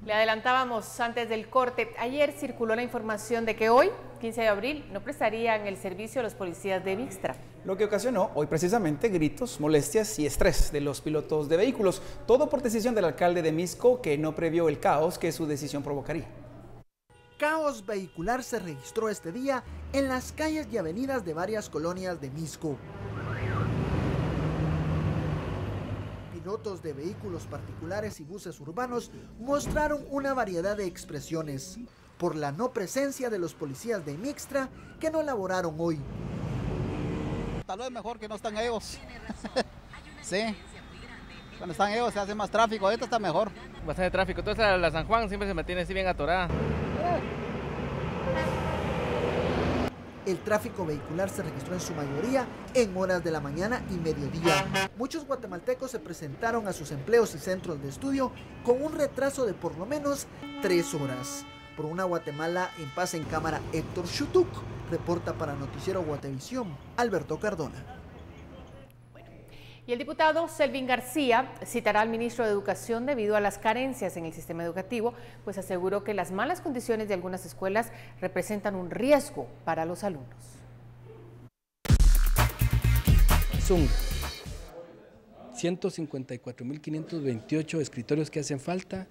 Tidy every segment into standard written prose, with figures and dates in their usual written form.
Le adelantábamos antes del corte, ayer circuló la información de que hoy, 15 de abril, no prestarían el servicio a los policías de Mixtra. Lo que ocasionó hoy precisamente gritos, molestias y estrés de los pilotos de vehículos, todo por decisión del alcalde de Misco, que no previó el caos que su decisión provocaría. Caos vehicular se registró este día en las calles y avenidas de varias colonias de Misco. Pilotos de vehículos particulares y buses urbanos mostraron una variedad de expresiones por la no presencia de los policías de Mixtra que no laboraron hoy. Tal vez mejor que no están ellos. Sí, cuando están ellos se hace más tráfico, ahorita está mejor. Bastante tráfico, entonces la San Juan siempre se mantiene así bien atorada. El tráfico vehicular se registró en su mayoría en horas de la mañana y mediodía. Muchos guatemaltecos se presentaron a sus empleos y centros de estudio con un retraso de por lo menos 3 horas. Por una Guatemala en paz en cámara, Héctor Shutuk reporta para Noticiero Guatevisión, Alberto Cardona. Y el diputado Selvin García citará al ministro de Educación debido a las carencias en el sistema educativo, pues aseguró que las malas condiciones de algunas escuelas representan un riesgo para los alumnos. Son 154.528 escritorios que hacen falta,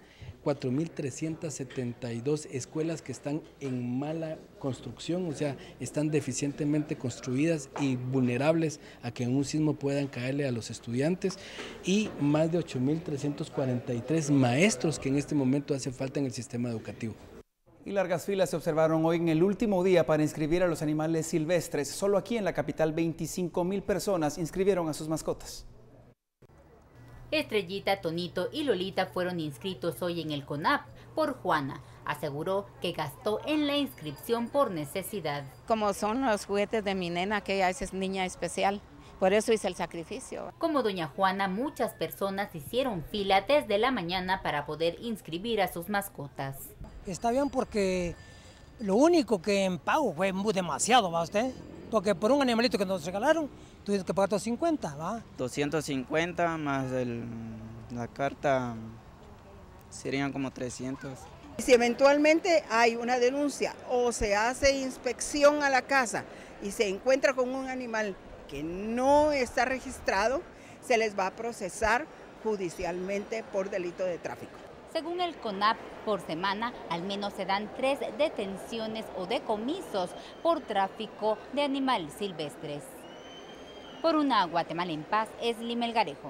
4.372 escuelas que están en mala construcción, o sea, están deficientemente construidas y vulnerables a que en un sismo puedan caerle a los estudiantes, y más de 8.343 maestros que en este momento hacen falta en el sistema educativo. Y largas filas se observaron hoy en el último día para inscribir a los animales silvestres. Solo aquí en la capital 25.000 personas inscribieron a sus mascotas. Estrellita, Tonito y Lolita fueron inscritos hoy en el CONAP por Juana. Aseguró que gastó en la inscripción por necesidad. Como son los juguetes de mi nena, que ella es niña especial, por eso hice el sacrificio. Como doña Juana, muchas personas hicieron fila desde la mañana para poder inscribir a sus mascotas. Está bien porque lo único que en pago fue demasiado, ¿va usted? Porque por un animalito que nos regalaron, tuviste que pagar 250, ¿va? 250 más la carta serían como 300. Si eventualmente hay una denuncia o se hace inspección a la casa y se encuentra con un animal que no está registrado, se les va a procesar judicialmente por delito de tráfico. Según el CONAP, por semana al menos se dan 3 detenciones o decomisos por tráfico de animales silvestres. Por una Guatemala en paz, es Limel Garejo.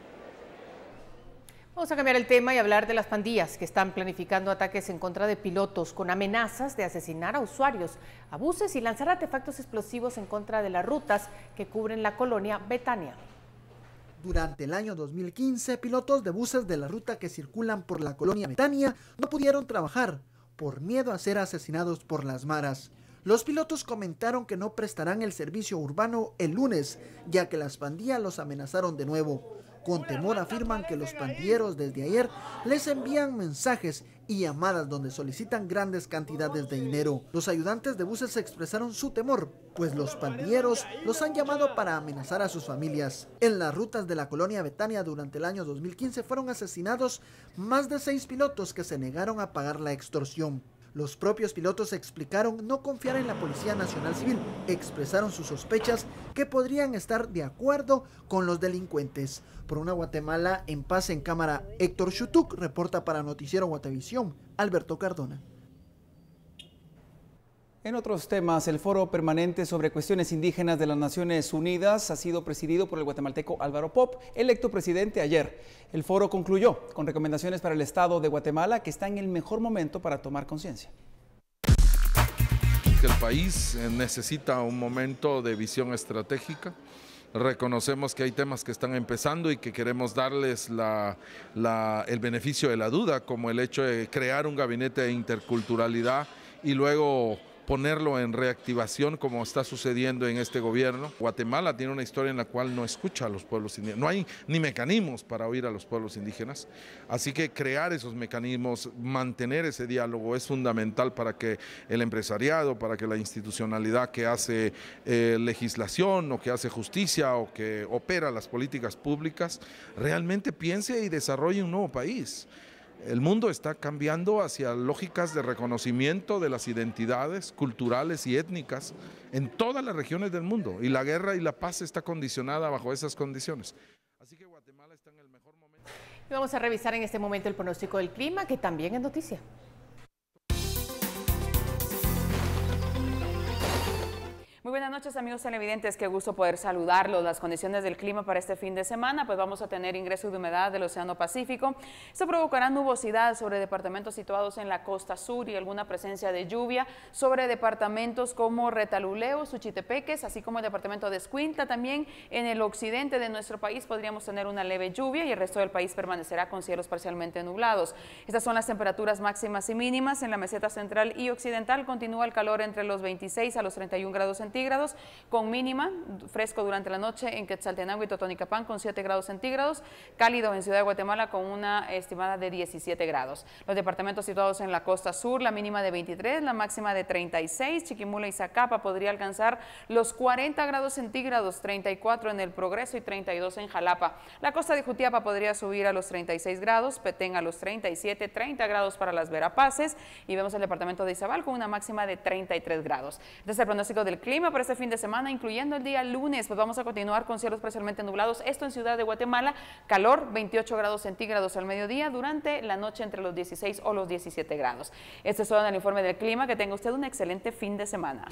Vamos a cambiar el tema y hablar de las pandillas que están planificando ataques en contra de pilotos con amenazas de asesinar a usuarios, a buses y lanzar artefactos explosivos en contra de las rutas que cubren la colonia Betania. Durante el año 2015, pilotos de buses de la ruta que circulan por la colonia Betania no pudieron trabajar por miedo a ser asesinados por las maras. Los pilotos comentaron que no prestarán el servicio urbano el lunes, ya que las pandillas los amenazaron de nuevo. Con temor afirman que los pandilleros desde ayer les envían mensajes y llamadas donde solicitan grandes cantidades de dinero. Los ayudantes de buses expresaron su temor, pues los pandilleros los han llamado para amenazar a sus familias. En las rutas de la colonia Betania durante el año 2015 fueron asesinados más de 6 pilotos que se negaron a pagar la extorsión. Los propios pilotos explicaron no confiar en la Policía Nacional Civil, expresaron sus sospechas que podrían estar de acuerdo con los delincuentes. Por una Guatemala en paz en cámara, Héctor Shutuk reporta para Noticiero Guatevisión, Alberto Cardona. En otros temas, el Foro Permanente sobre Cuestiones Indígenas de las Naciones Unidas ha sido presidido por el guatemalteco Álvaro Pop, electo presidente ayer. El foro concluyó con recomendaciones para el Estado de Guatemala, que está en el mejor momento para tomar conciencia. El país necesita un momento de visión estratégica. Reconocemos que hay temas que están empezando y que queremos darles el beneficio de la duda, como el hecho de crear un gabinete de interculturalidad y luego ponerlo en reactivación como está sucediendo en este gobierno. Guatemala tiene una historia en la cual no escucha a los pueblos indígenas, no hay ni mecanismos para oír a los pueblos indígenas, así que crear esos mecanismos, mantener ese diálogo es fundamental para que el empresariado, para que la institucionalidad que hace legislación o que hace justicia o que opera las políticas públicas realmente piense y desarrolle un nuevo país. El mundo está cambiando hacia lógicas de reconocimiento de las identidades culturales y étnicas en todas las regiones del mundo, y la guerra y la paz está condicionada bajo esas condiciones. Así que Guatemala está en el mejor momento. Y vamos a revisar en este momento el pronóstico del clima, que también es noticia. Muy buenas noches, amigos televidentes, qué gusto poder saludarlos. Las condiciones del clima para este fin de semana, pues vamos a tener ingreso de humedad del Océano Pacífico. Esto provocará nubosidad sobre departamentos situados en la costa sur y alguna presencia de lluvia sobre departamentos como Retaluleu, Suchitepeques, así como el departamento de Escuintla. También en el occidente de nuestro país podríamos tener una leve lluvia y el resto del país permanecerá con cielos parcialmente nublados. Estas son las temperaturas máximas y mínimas. En la meseta central y occidental continúa el calor entre los 26 a los 31 grados centígrados, con mínima fresco durante la noche en Quetzaltenango y Totonicapán con 7 grados centígrados, cálido en Ciudad de Guatemala con una estimada de 17 grados. Los departamentos situados en la costa sur, la mínima de 23, la máxima de 36, Chiquimula y Zacapa podría alcanzar los 40 grados centígrados, 34 en El Progreso y 32 en Jalapa. La costa de Jutiapa podría subir a los 36 grados, Petén a los 37, 30 grados para las Verapaces, y vemos el departamento de Izabal con una máxima de 33 grados. Este es el pronóstico del clima para este fin de semana, incluyendo el día lunes. Pues vamos a continuar con cielos parcialmente nublados, esto en Ciudad de Guatemala, calor 28 grados centígrados al mediodía, durante la noche entre los 16 o los 17 grados. Este es todo en el informe del clima. Que tenga usted un excelente fin de semana.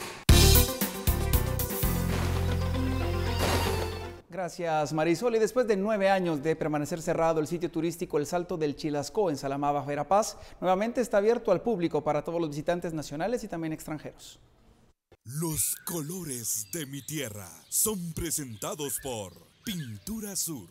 Gracias, Marisol. Y después de 9 años de permanecer cerrado el sitio turístico El Salto del Chilascó en Salamá, Baja Verapaz, nuevamente está abierto al público para todos los visitantes nacionales y también extranjeros. Los colores de mi tierra son presentados por Pintura Sur.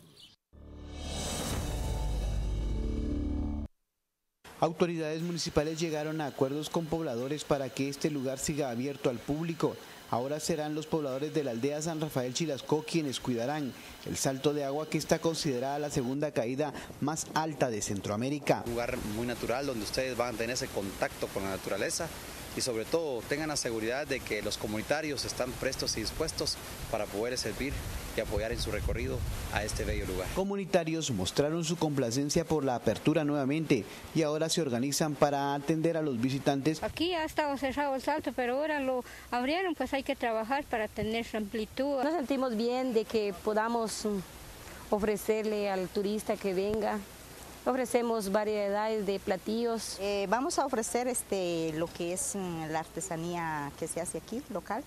Autoridades municipales llegaron a acuerdos con pobladores para que este lugar siga abierto al público. Ahora serán los pobladores de la aldea San Rafael Chilascó quienes cuidarán el salto de agua, que está considerada la segunda caída más alta de Centroamérica. Un lugar muy natural donde ustedes van a tener ese contacto con la naturaleza y sobre todo tengan la seguridad de que los comunitarios están prestos y dispuestos para poder servir y apoyar en su recorrido a este bello lugar. Comunitarios mostraron su complacencia por la apertura nuevamente y ahora se organizan para atender a los visitantes. Aquí ha estado cerrado el salto, pero ahora lo abrieron, pues hay que trabajar para tener amplitud. Nos sentimos bien de que podamos ofrecerle al turista que venga. Ofrecemos variedades de platillos. Vamos a ofrecer lo que es la artesanía que se hace aquí, local.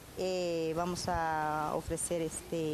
Vamos a ofrecer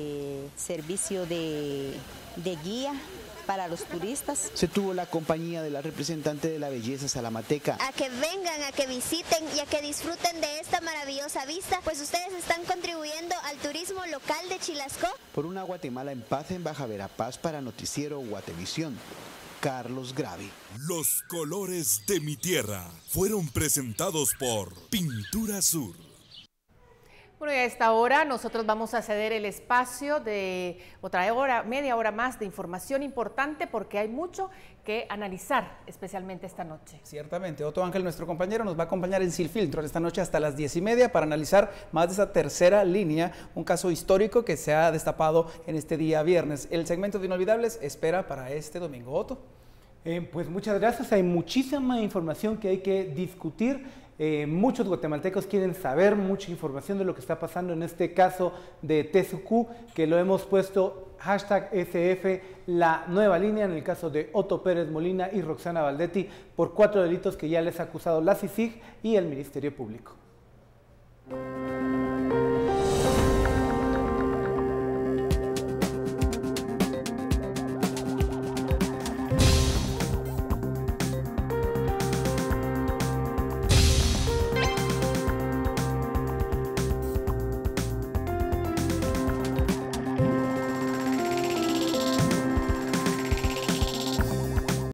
servicio de guía para los turistas. Se tuvo la compañía de la representante de la belleza salamateca. A que vengan, a que visiten y a que disfruten de esta maravillosa vista, pues ustedes están contribuyendo al turismo local de Chilascó. Por una Guatemala en paz en Baja Verapaz, para Noticiero Guatevisión, Carlos Gravi. Los colores de mi tierra fueron presentados por Pintura Sur. Bueno, y a esta hora nosotros vamos a ceder el espacio de otra hora, media hora más de información importante, porque hay mucho que analizar, especialmente esta noche. Ciertamente, Otto Ángel, nuestro compañero, nos va a acompañar en Sin Filtro esta noche hasta las 10:30 para analizar más de esa tercera línea, un caso histórico que se ha destapado en este día viernes. El segmento de Inolvidables espera para este domingo. Otto. Pues muchas gracias, hay muchísima información que hay que discutir. Muchos guatemaltecos quieren saber mucha información de lo que está pasando en este caso de Tezucú, que lo hemos puesto #SF, la nueva línea, en el caso de Otto Pérez Molina y Roxana Valdetti, por 4 delitos que ya les ha acusado la CICIG y el Ministerio Público.